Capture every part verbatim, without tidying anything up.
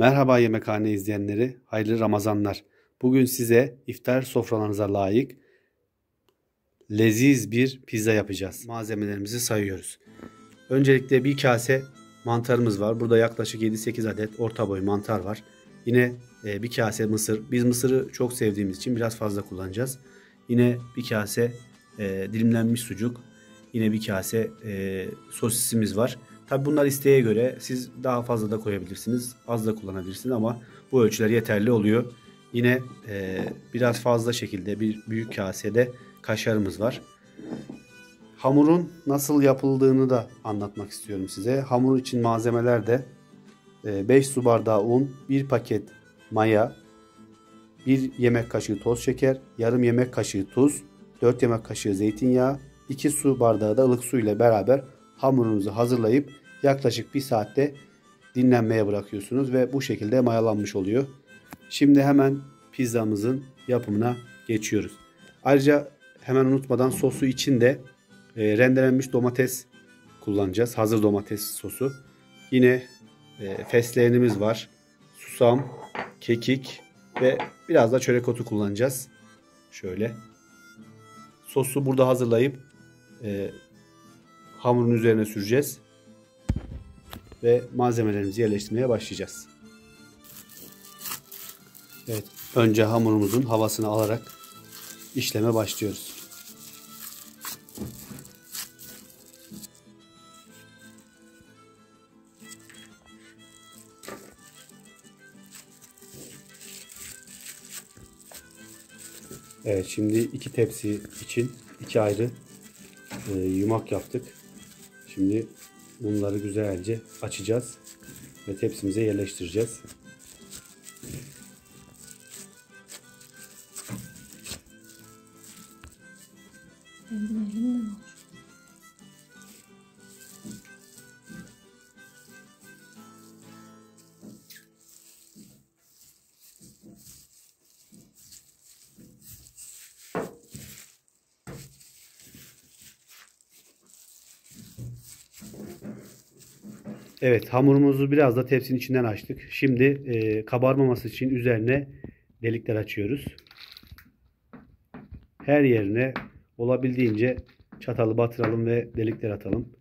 Merhaba yemekhane izleyenleri, hayırlı Ramazanlar. Bugün size iftar sofralarınıza layık leziz bir pizza yapacağız. Malzemelerimizi sayıyoruz. Öncelikle bir kase mantarımız var. Burada yaklaşık yedi sekiz adet orta boy mantar var. Yine bir kase mısır. Biz mısırı çok sevdiğimiz için biraz fazla kullanacağız. Yine bir kase e, dilimlenmiş sucuk. Yine bir kase e, sosisimiz var. Tabi bunlar isteğe göre siz daha fazla da koyabilirsiniz. Az da kullanabilirsiniz ama bu ölçüler yeterli oluyor. Yine e, biraz fazla şekilde bir büyük kasede kaşarımız var. Hamurun nasıl yapıldığını da anlatmak istiyorum size. Hamur için malzemeler de beş su bardağı un, bir paket maya, bir yemek kaşığı toz şeker, yarım yemek kaşığı tuz, dört yemek kaşığı zeytinyağı, iki su bardağı da ılık su ile beraber hamurunuzu hazırlayıp yaklaşık bir saatte dinlenmeye bırakıyorsunuz ve bu şekilde mayalanmış oluyor. Şimdi hemen pizzamızın yapımına geçiyoruz. Ayrıca hemen unutmadan sosu için de e, rendelenmiş domates kullanacağız. Hazır domates sosu. Yine e, fesleğenimiz var. Susam, kekik ve biraz da çörek otu kullanacağız. Şöyle. Sosu burada hazırlayıp e, hamurun üzerine süreceğiz. Ve malzemelerimizi yerleştirmeye başlayacağız. Evet, önce hamurumuzun havasını alarak işleme başlıyoruz. Evet, şimdi iki tepsi için iki ayrı e, yumak yaptık. Şimdi bunları güzelce açacağız ve tepsimize yerleştireceğiz. Evet, hamurumuzu biraz da tepsinin içinden açtık. Şimdi e, kabarmaması için üzerine delikler açıyoruz. Her yerine olabildiğince çatalı batıralım ve delikler atalım.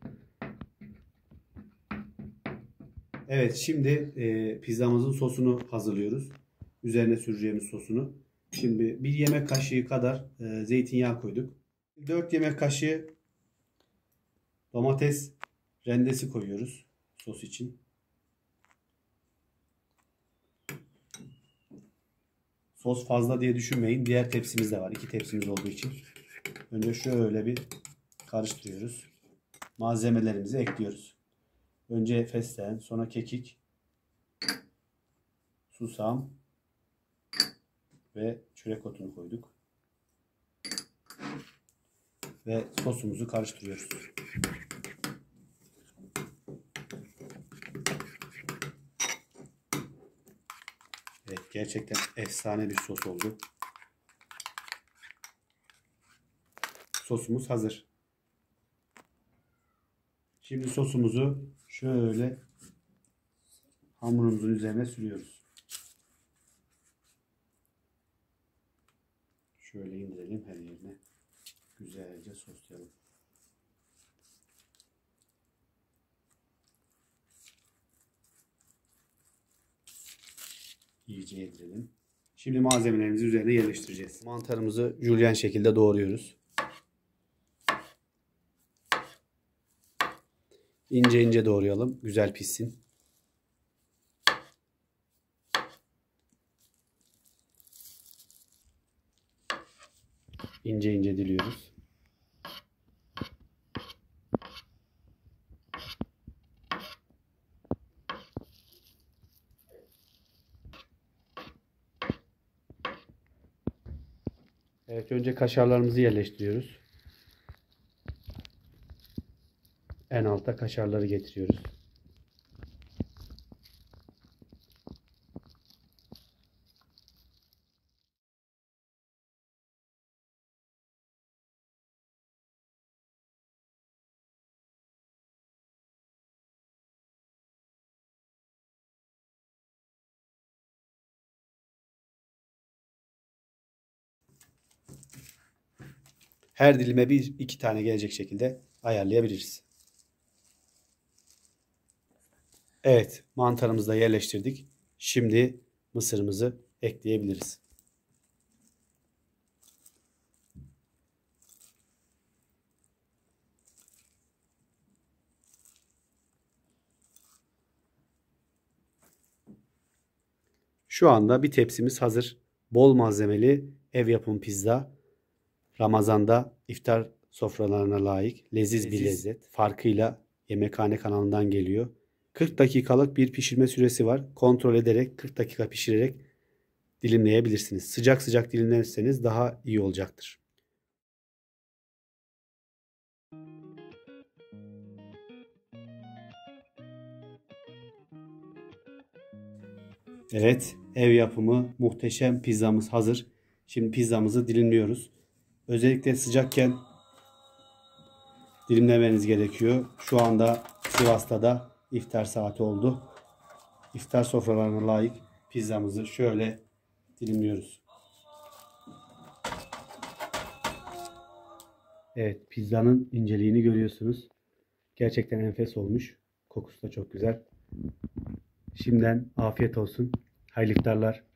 Evet, şimdi e, pizzamızın sosunu hazırlıyoruz. Üzerine süreceğimiz sosunu. Şimdi bir yemek kaşığı kadar e, zeytinyağı koyduk. dört yemek kaşığı domates rendesi koyuyoruz sos için. Sos fazla diye düşünmeyin. Diğer tepsimiz de var. İki tepsimiz olduğu için. Önce şöyle bir karıştırıyoruz. Malzemelerimizi ekliyoruz. Önce fesleğen, sonra kekik, susam ve çörek otunu koyduk. Ve sosumuzu karıştırıyoruz. Evet, gerçekten efsane bir sos oldu. Sosumuz hazır. Şimdi sosumuzu şöyle hamurumuzun üzerine sürüyoruz. Şöyle indirelim her yerine. Güzelce soslayalım. İyice yedirelim. Şimdi malzemelerimizi üzerine yerleştireceğiz. Mantarımızı jülyen şekilde doğruyoruz. İnce ince doğrayalım. Güzel pişsin. İnce ince diliyoruz. Evet, önce kaşarlarımızı yerleştiriyoruz. En alta kaşarları getiriyoruz. Her dilime bir iki tane gelecek şekilde ayarlayabiliriz. Evet, mantarımızı da yerleştirdik. Şimdi mısırımızı ekleyebiliriz. Şu anda bir tepsimiz hazır. Bol malzemeli ev yapımı pizza. Ramazanda iftar sofralarına layık leziz bir lezzet. Farkıyla Yemekhane kanalından geliyor. kırk dakikalık bir pişirme süresi var. Kontrol ederek kırk dakika pişirerek dilimleyebilirsiniz. Sıcak sıcak dilimlerseniz daha iyi olacaktır. Evet, ev yapımı muhteşem pizzamız hazır. Şimdi pizzamızı dilimliyoruz. Özellikle sıcakken dilimlemeniz gerekiyor. Şu anda Sivas'ta da iftar saati oldu. İftar sofralarına layık pizzamızı şöyle dilimliyoruz. Evet, pizzanın inceliğini görüyorsunuz. Gerçekten enfes olmuş. Kokusu da çok güzel. Şimdiden afiyet olsun. Hayırlı iftarlar.